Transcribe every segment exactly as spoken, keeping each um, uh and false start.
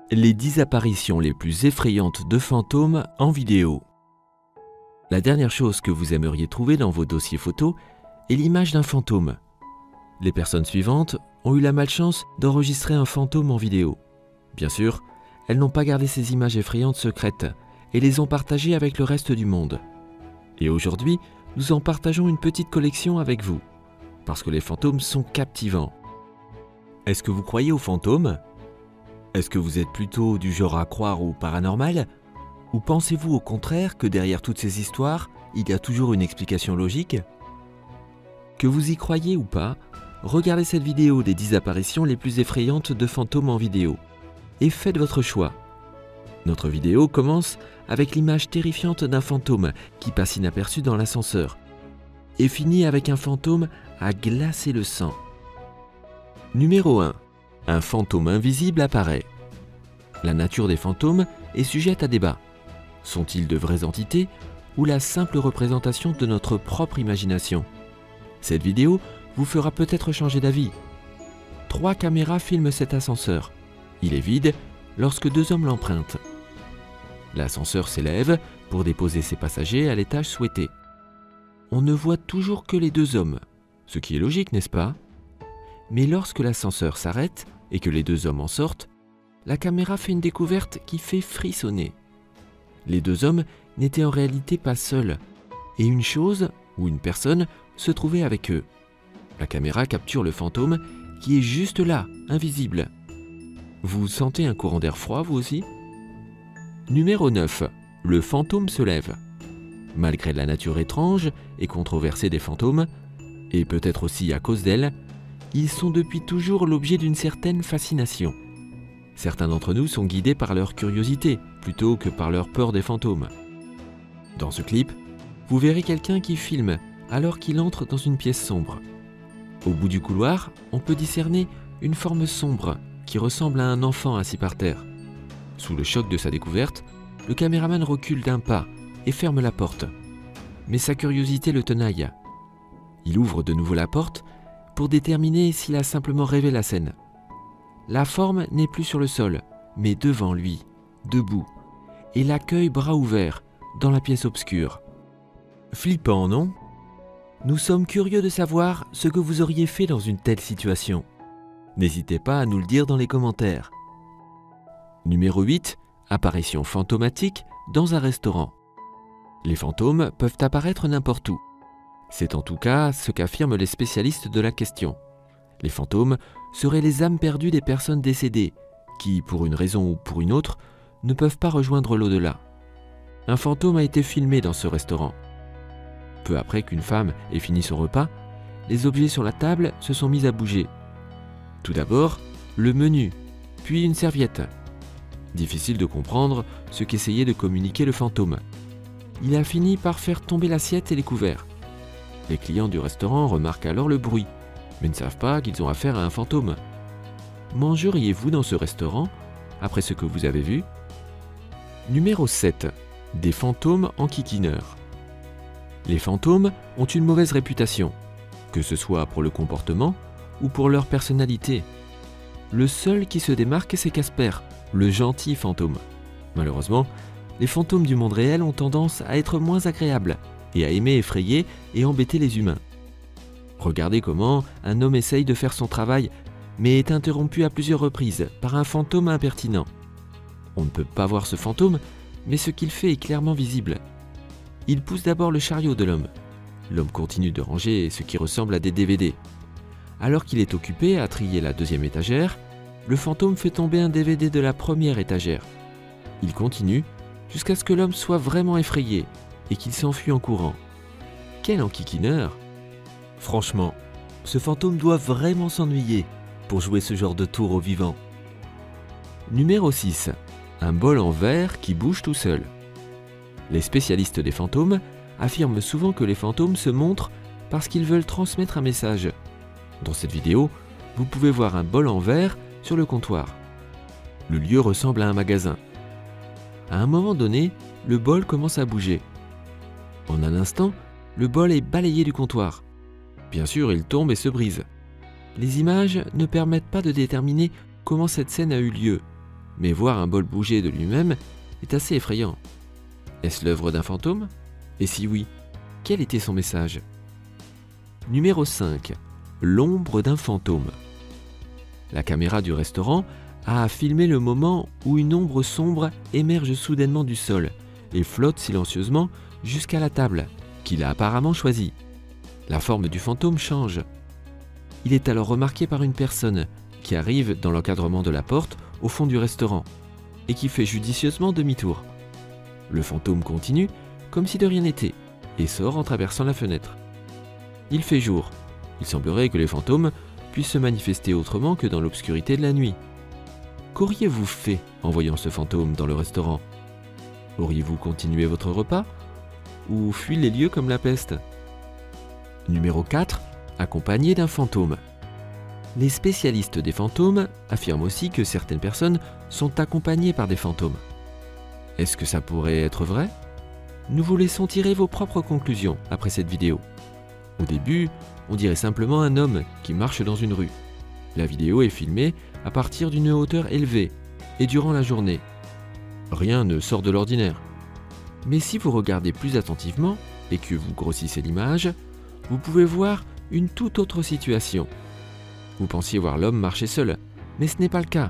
Les dix apparitions les plus effrayantes de fantômes en vidéo. La dernière chose que vous aimeriez trouver dans vos dossiers photos est l'image d'un fantôme. Les personnes suivantes ont eu la malchance d'enregistrer un fantôme en vidéo. Bien sûr, elles n'ont pas gardé ces images effrayantes secrètes et les ont partagées avec le reste du monde. Et aujourd'hui, nous en partageons une petite collection avec vous, parce que les fantômes sont captivants. Est-ce que vous croyez aux fantômes ? Est-ce que vous êtes plutôt du genre à croire au paranormal ? Ou pensez-vous au contraire que derrière toutes ces histoires, il y a toujours une explication logique ? Que vous y croyez ou pas, regardez cette vidéo des dix apparitions les plus effrayantes de fantômes en vidéo et faites votre choix. Notre vidéo commence avec l'image terrifiante d'un fantôme qui passe inaperçu dans l'ascenseur et finit avec un fantôme à glacer le sang. Numéro un. Un fantôme invisible apparaît. La nature des fantômes est sujette à débat. Sont-ils de vraies entités ou la simple représentation de notre propre imagination ? Cette vidéo vous fera peut-être changer d'avis. Trois caméras filment cet ascenseur. Il est vide lorsque deux hommes l'empruntent. L'ascenseur s'élève pour déposer ses passagers à l'étage souhaité. On ne voit toujours que les deux hommes, ce qui est logique, n'est-ce pas ? Mais lorsque l'ascenseur s'arrête et que les deux hommes en sortent, la caméra fait une découverte qui fait frissonner. Les deux hommes n'étaient en réalité pas seuls, et une chose ou une personne se trouvait avec eux. La caméra capture le fantôme qui est juste là, invisible. Vous sentez un courant d'air froid, vous aussi ? Numéro neuf. Le fantôme se lève. Malgré la nature étrange et controversée des fantômes, et peut-être aussi à cause d'elle, ils sont depuis toujours l'objet d'une certaine fascination. Certains d'entre nous sont guidés par leur curiosité plutôt que par leur peur des fantômes. Dans ce clip, vous verrez quelqu'un qui filme alors qu'il entre dans une pièce sombre. Au bout du couloir, on peut discerner une forme sombre qui ressemble à un enfant assis par terre. Sous le choc de sa découverte, le caméraman recule d'un pas et ferme la porte. Mais sa curiosité le tenaille. Il ouvre de nouveau la porte pour déterminer s'il a simplement rêvé la scène. La forme n'est plus sur le sol, mais devant lui, debout, et l'accueille bras ouverts, dans la pièce obscure. Flippant, non ? Nous sommes curieux de savoir ce que vous auriez fait dans une telle situation. N'hésitez pas à nous le dire dans les commentaires. Numéro huit. Apparition fantomatique dans un restaurant. Les fantômes peuvent apparaître n'importe où. C'est en tout cas ce qu'affirment les spécialistes de la question. Les fantômes seraient les âmes perdues des personnes décédées, qui, pour une raison ou pour une autre, ne peuvent pas rejoindre l'au-delà. Un fantôme a été filmé dans ce restaurant. Peu après qu'une femme ait fini son repas, les objets sur la table se sont mis à bouger. Tout d'abord, le menu, puis une serviette. Difficile de comprendre ce qu'essayait de communiquer le fantôme. Il a fini par faire tomber l'assiette et les couverts. Les clients du restaurant remarquent alors le bruit, mais ne savent pas qu'ils ont affaire à un fantôme. Mangeriez-vous dans ce restaurant, après ce que vous avez vu ? Numéro sept. Des fantômes enquiquineurs. Les fantômes ont une mauvaise réputation, que ce soit pour le comportement ou pour leur personnalité. Le seul qui se démarque, c'est Casper, le gentil fantôme. Malheureusement, les fantômes du monde réel ont tendance à être moins agréables et à aimer effrayer et embêter les humains. Regardez comment un homme essaye de faire son travail, mais est interrompu à plusieurs reprises par un fantôme impertinent. On ne peut pas voir ce fantôme, mais ce qu'il fait est clairement visible. Il pousse d'abord le chariot de l'homme. L'homme continue de ranger ce qui ressemble à des D V D. Alors qu'il est occupé à trier la deuxième étagère, le fantôme fait tomber un D V D de la première étagère. Il continue jusqu'à ce que l'homme soit vraiment effrayé et qu'il s'enfuit en courant. Quel enquiquineur ! Franchement, ce fantôme doit vraiment s'ennuyer pour jouer ce genre de tour au vivant. Numéro six. Un bol en verre qui bouge tout seul. Les spécialistes des fantômes affirment souvent que les fantômes se montrent parce qu'ils veulent transmettre un message. Dans cette vidéo, vous pouvez voir un bol en verre sur le comptoir. Le lieu ressemble à un magasin. À un moment donné, le bol commence à bouger. En un instant, le bol est balayé du comptoir. Bien sûr, il tombe et se brise. Les images ne permettent pas de déterminer comment cette scène a eu lieu, mais voir un bol bouger de lui-même est assez effrayant. Est-ce l'œuvre d'un fantôme? Et si oui, quel était son message? Numéro cinq. L'ombre d'un fantôme. La caméra du restaurant a filmé le moment où une ombre sombre émerge soudainement du sol et flotte silencieusement jusqu'à la table, qu'il a apparemment choisie. La forme du fantôme change. Il est alors remarqué par une personne qui arrive dans l'encadrement de la porte au fond du restaurant et qui fait judicieusement demi-tour. Le fantôme continue comme si de rien n'était et sort en traversant la fenêtre. Il fait jour. Il semblerait que les fantômes puissent se manifester autrement que dans l'obscurité de la nuit. Qu'auriez-vous fait en voyant ce fantôme dans le restaurant? Auriez-vous continué votre repas? Ou fui les lieux comme la peste? Numéro quatre. Accompagné d'un fantôme. Les spécialistes des fantômes affirment aussi que certaines personnes sont accompagnées par des fantômes. Est-ce que ça pourrait être vrai? Nous vous laissons tirer vos propres conclusions après cette vidéo. Au début, on dirait simplement un homme qui marche dans une rue. La vidéo est filmée à partir d'une hauteur élevée et durant la journée. Rien ne sort de l'ordinaire. Mais si vous regardez plus attentivement et que vous grossissez l'image, vous pouvez voir une toute autre situation. Vous pensiez voir l'homme marcher seul, mais ce n'est pas le cas.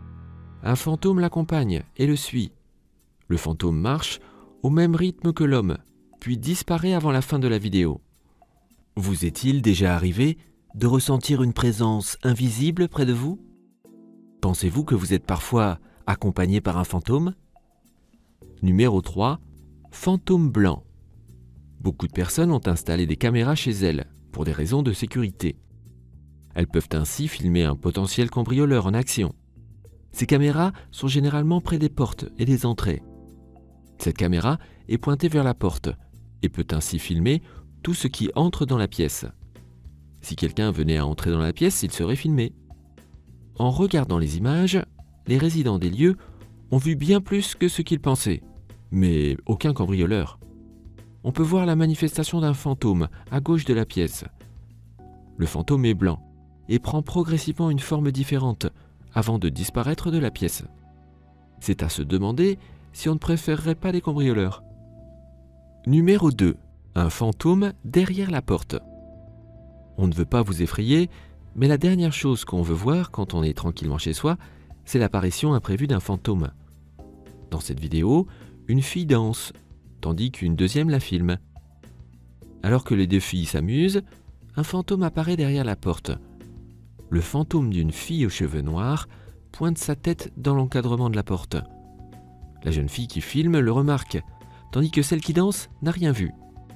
Un fantôme l'accompagne et le suit. Le fantôme marche au même rythme que l'homme, puis disparaît avant la fin de la vidéo. Vous est-il déjà arrivé de ressentir une présence invisible près de vous? Pensez-vous que vous êtes parfois accompagné par un fantôme? Numéro trois. Fantôme blanc. Beaucoup de personnes ont installé des caméras chez elles pour des raisons de sécurité. Elles peuvent ainsi filmer un potentiel cambrioleur en action. Ces caméras sont généralement près des portes et des entrées. Cette caméra est pointée vers la porte et peut ainsi filmer tout ce qui entre dans la pièce. Si quelqu'un venait à entrer dans la pièce, il serait filmé. En regardant les images, les résidents des lieux ont vu bien plus que ce qu'ils pensaient, mais aucun cambrioleur. On peut voir la manifestation d'un fantôme à gauche de la pièce. Le fantôme est blanc et prend progressivement une forme différente avant de disparaître de la pièce. C'est à se demander si on ne préférerait pas les cambrioleurs. Numéro deux. Un fantôme derrière la porte. On ne veut pas vous effrayer, mais la dernière chose qu'on veut voir quand on est tranquillement chez soi, c'est l'apparition imprévue d'un fantôme. Dans cette vidéo, une fille danse, tandis qu'une deuxième la filme. Alors que les deux filles s'amusent, un fantôme apparaît derrière la porte. Le fantôme d'une fille aux cheveux noirs pointe sa tête dans l'encadrement de la porte. La jeune fille qui filme le remarque, tandis que celle qui danse n'a rien vu.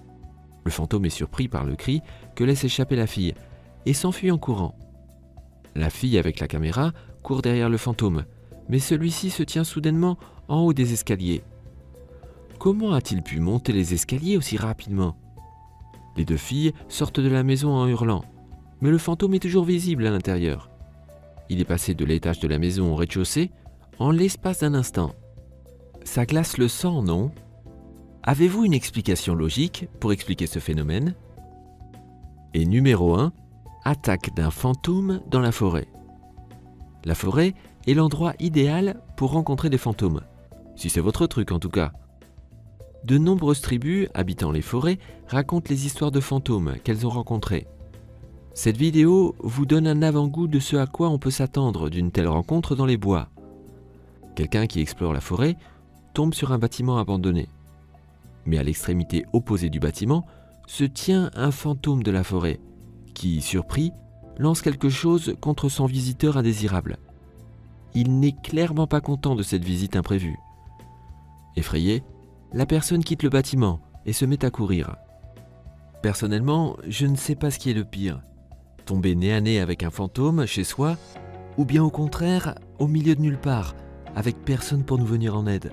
Le fantôme est surpris par le cri que laisse échapper la fille et s'enfuit en courant. La fille avec la caméra court derrière le fantôme, mais celui-ci se tient soudainement en haut des escaliers. Comment a-t-il pu monter les escaliers aussi rapidement? Les deux filles sortent de la maison en hurlant, mais le fantôme est toujours visible à l'intérieur. Il est passé de l'étage de la maison au rez-de-chaussée en l'espace d'un instant. Ça glace le sang, non? Avez-vous une explication logique pour expliquer ce phénomène? Et numéro un. Attaque d'un fantôme dans la forêt. La forêt est l'endroit idéal pour rencontrer des fantômes, si c'est votre truc en tout cas. De nombreuses tribus habitant les forêts racontent les histoires de fantômes qu'elles ont rencontrés. Cette vidéo vous donne un avant-goût de ce à quoi on peut s'attendre d'une telle rencontre dans les bois. Quelqu'un qui explore la forêt tombe sur un bâtiment abandonné. Mais à l'extrémité opposée du bâtiment se tient un fantôme de la forêt qui, surpris, lance quelque chose contre son visiteur indésirable. Il n'est clairement pas content de cette visite imprévue. Effrayé, la personne quitte le bâtiment et se met à courir. Personnellement, je ne sais pas ce qui est le pire. Tomber nez à nez avec un fantôme chez soi, ou bien au contraire, au milieu de nulle part, avec personne pour nous venir en aide.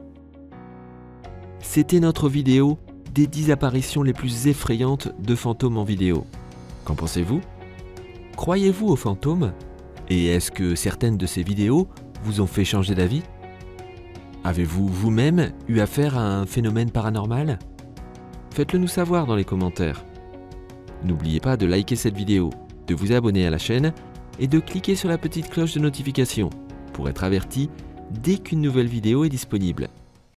C'était notre vidéo des dix apparitions les plus effrayantes de fantômes en vidéo. Qu'en pensez-vous? Croyez-vous aux fantômes? Et est-ce que certaines de ces vidéos vous ont fait changer d'avis? Avez-vous vous-même eu affaire à un phénomène paranormal? Faites-le nous savoir dans les commentaires. N'oubliez pas de liker cette vidéo, de vous abonner à la chaîne et de cliquer sur la petite cloche de notification pour être averti dès qu'une nouvelle vidéo est disponible.